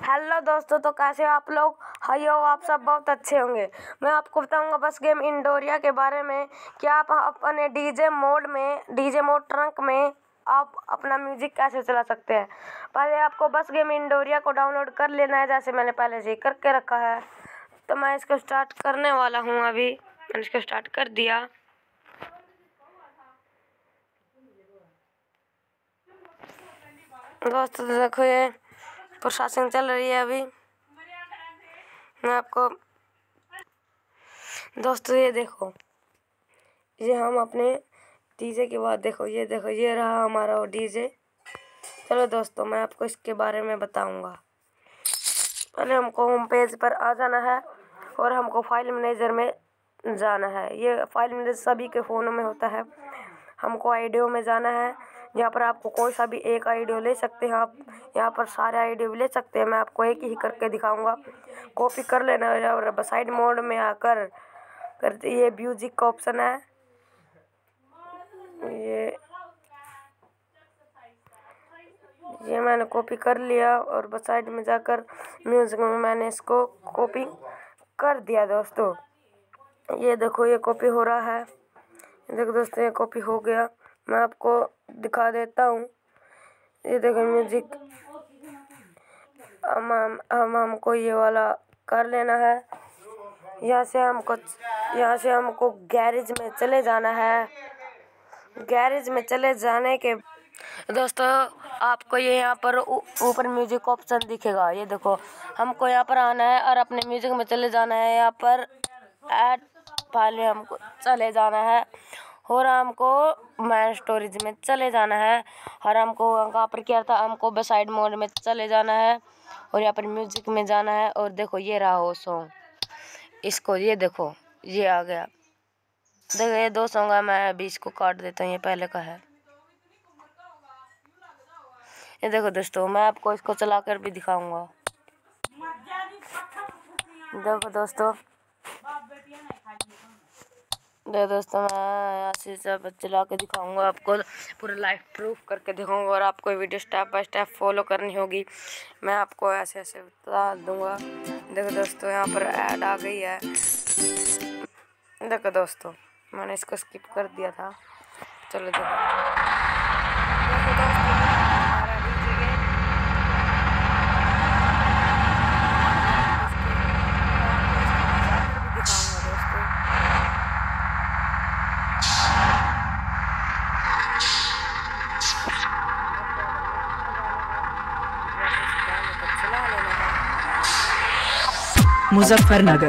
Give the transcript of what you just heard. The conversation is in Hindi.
हेलो दोस्तों, तो कैसे हो आप लोग। हाई हो, आप सब बहुत अच्छे होंगे। मैं आपको बताऊंगा बस गेम इंडोरिया के बारे में कि आप अपने डीजे मोड ट्रंक में आप अपना म्यूजिक कैसे चला सकते हैं। पहले आपको बस गेम इंडोरिया को डाउनलोड कर लेना है, जैसे मैंने पहले से करके रखा है। तो मैं इसको स्टार्ट करने वाला हूँ। अभी मैंने इसको स्टार्ट कर दिया। दोस्तों देखो, ये प्रोसेसिंग चल रही है। अभी मैं आपको दोस्तों ये देखो, ये हम अपने डीजे के बाद देखो, ये रहा हमारा डीजे। चलो दोस्तों, मैं आपको इसके बारे में बताऊंगा। पहले हमको होम पेज पर आ जाना है और हमको फाइल मैनेजर में जाना है। ये फाइल मैनेजर सभी के फ़ोनों में होता है। हमको आइडियो में जाना है। यहाँ पर आपको कोई सा भी एक आइडियो ले सकते हैं। आप यहाँ पर सारे आइडियो ले सकते हैं। मैं आपको एक ही करके दिखाऊंगा। कॉपी कर लेना और साइड मोड में आकर ये म्यूजिक का ऑप्शन है। ये मैंने कॉपी कर लिया और बस साइड में जाकर म्यूजिक में मैंने इसको कॉपी कर दिया। दोस्तों ये देखो, ये कॉपी हो रहा है। देखो दोस्तों, ये कॉपी हो गया। मैं आपको दिखा देता हूँ। ये देखो म्यूजिक। हमको ये वाला कर लेना है। यहाँ से हमको गैरेज में चले जाना है। गैरेज में चले जाने के दोस्तों, आपको ये यहाँ पर ऊपर म्यूजिक ऑप्शन दिखेगा। ये देखो, हमको यहाँ पर आना है और अपने म्यूजिक में चले जाना है। यहाँ पर ऐड फाइल में हमको चले जाना है और हमको मैन स्टोरेज में चले जाना है। और हमको वहाँ पर क्या था, हमको बस साइड मोड में चले जाना है और यहाँ पर म्यूजिक में जाना है। और देखो, ये रहा वो सॉन्ग। इसको ये देखो, ये आ गया। देखो, ये 2 सॉन्ग है। मैं अभी इसको काट देता हूँ। ये पहले का है। ये देखो दोस्तों, मैं आपको इसको चलाकर भी दिखाऊंगा। देखो दोस्तों, मैं ऐसे सब चला के दिखाऊंगा। आपको पूरा लाइव प्रूफ करके दिखाऊंगा और आपको video step by step follow करनी होगी। मैं आपको ऐसे बता दूंगा। देखो दोस्तों, यहाँ पर ऐड आ गई है। देखो दोस्तों, मैंने इसको स्किप कर दिया था। चलो देखो, मुजफ्फरनगर।